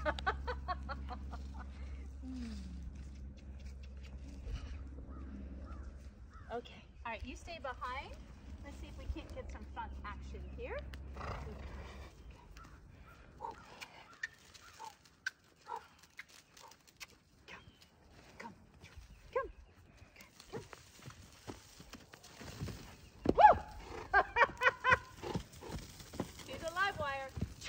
Okay, all right, you stay behind. Let's see if we can't get some front action here. Come. Woo! See the live wire.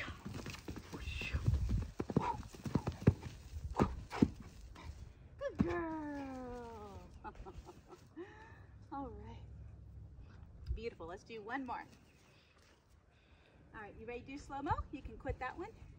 Good girl. All right. Beautiful. Let's do one more. All right, you ready to do slow-mo? You can quit that one.